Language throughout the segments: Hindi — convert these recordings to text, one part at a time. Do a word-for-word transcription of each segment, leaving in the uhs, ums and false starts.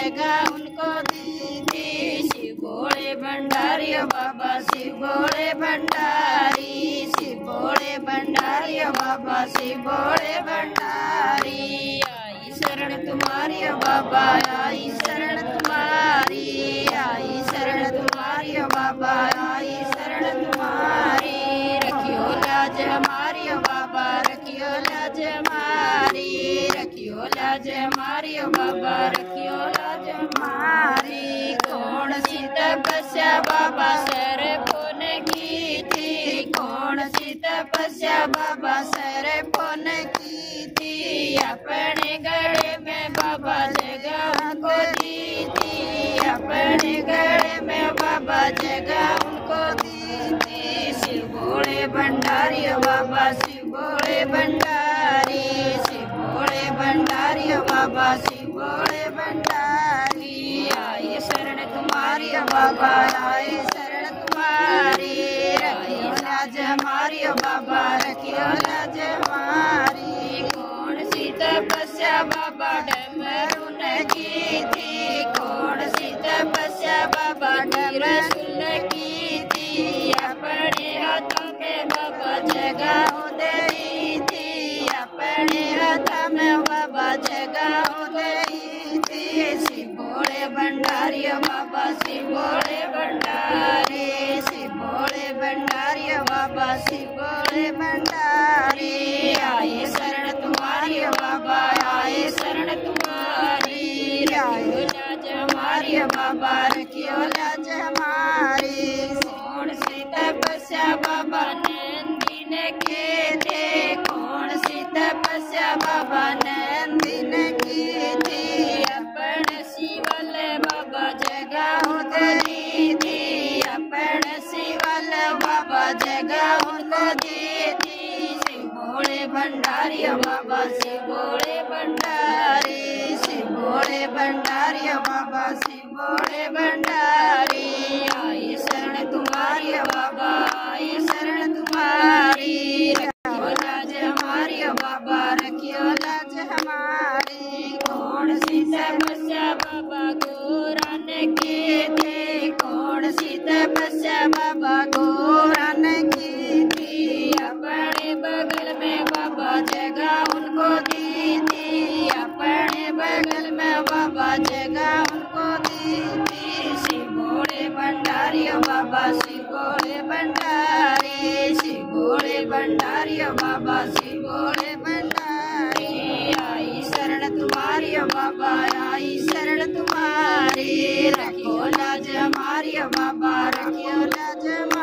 जगह उनको दी थी। शिव भोले भंडारी बाबा शिव भोले भंडारी, शिव भोले भंडारी बाबा शिव भोले भंडारी। आई शरण तुम्हारी बाबा आई शरण तुम्हारी, आई शरण तुम्हारी बाबा आई शरण तुम्हारी। रखियो लाज हमारी बाबा रखियो लाज हमारी, रखियो लाज हमारी बाबा रखियो लाज हमारी। कौन सी तपस्या बाबा सर पुन की थी, कौन सी तपस्या बाबा सर पुन की थी। अपने गले में बाबा जगह उनको दी थी, अपने गले में बाबा जगह उनको दी थी। शिव भोले भंडारी बाबा शिव भोले भंडारी, शिव भोले भंडारी बाबा शिव भोले भंडारी। आई शरण तुम्हारी बाबा आई शरण तुम्हारी, रखियो लाज हमारी बाबा रखियो लाज हमारी। कौन सी तपस्या बाबा डमरू ने की थी, कौन सी तपस्या बाबा डमरू ने की थी। अपने हाथों में बाबा जगह दे थी, अपने हाथ में बाबा जगह दे थी। शिव भोले भंडारी बाबा शिव भोले भंडारी, शिव भोले भंडारी बाबा शिव भोले भंडारी। आए शरण तुम्हारी बाबा आए शरण तुम्हारी, रखियो लाज हमारी बाबा रखियो लाज हमारी। कौन सी तपस्या बाबा नंदी ने की थी, कौन सी तपस्या बाबा नंदी ने की थी। अपने शिवल बाबा जगह दी थी, अपने शिवल बाबा जगह उनको दी थी। शिव भोले भंडारी बाबा शिव भोले भंडारी, शिव भोले भंडारी बाबा शिव भोले भंडारी। आई शरण तुम्हारी बाबा आई शरण तुम्हारी, रखियो लाज हमारी बाबा रखियो लाज हमारी। कौन सी तपस्या बाबा गोरा ने की थी, कौन सी तपस्या बाबा गोरा ने की थी। अपने बगल में बाबा जगह उनको दी थी, अपने बगल में बाबा जगह उनको दी थी। शिव भोले भंडारी बाबा शिव भोले भंडारी, शिव भोले भंडारी बाबा शिव भोले भंडारी। आई शरण तुम्हारी बाबा आई शरण तुम्हारी, रखियो लाज हमारी बाबा रखियो लाज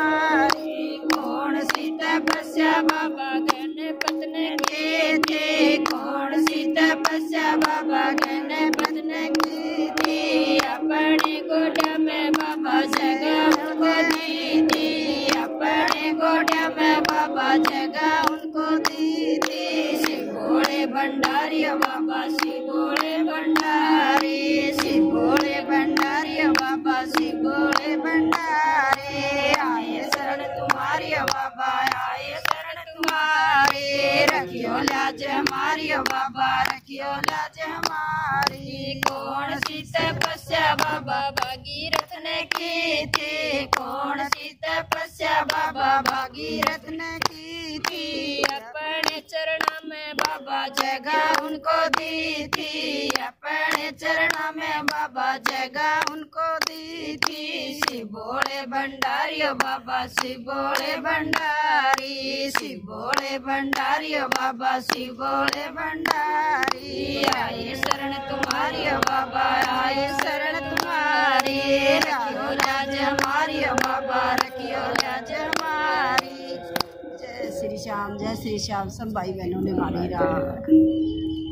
हमारी। कौन सी तपस्या बाबा गणपत ने की थी, कौन सी तपस्या बाबा गणपत ने की थी। अपने गोड़ा में बाबा जगह उनको दी थी, अपने गोड़ा में बाबा जगह उनको दी थी। शिव भोले भंडारी बाबा शिव भोले भंडारी, शिव भोले भंडारी बाबा शिव भोले भंडारी। आए शरण तुम्हारी बाबा आए शरण तुम्हारी, रखियो लाज हमारी बाबा रखियो लाज हमारी। कौन सी तपस्या बाबा भागीरथ ने की थी, कौन सी तपस्या बाबा भागीरथ ने की थी। अपने चरण में बाबा जगह उनको दी थी, अपने चरण में बाबा जगह उनको दी थी। शिव भोले भंडारी बाबा शिव भोले भंडारी, शिव भोले भंडारी बाबा शिव भोले भंडारी। आए शरण तुम्हारी बाबा आए शरण तुम्हारी, रखियो लाज हमारी बाबा रखियो लाज हमारी। जय श्री श्याम जय श्री श्याम। सब भाई बहनों ने मानी राम।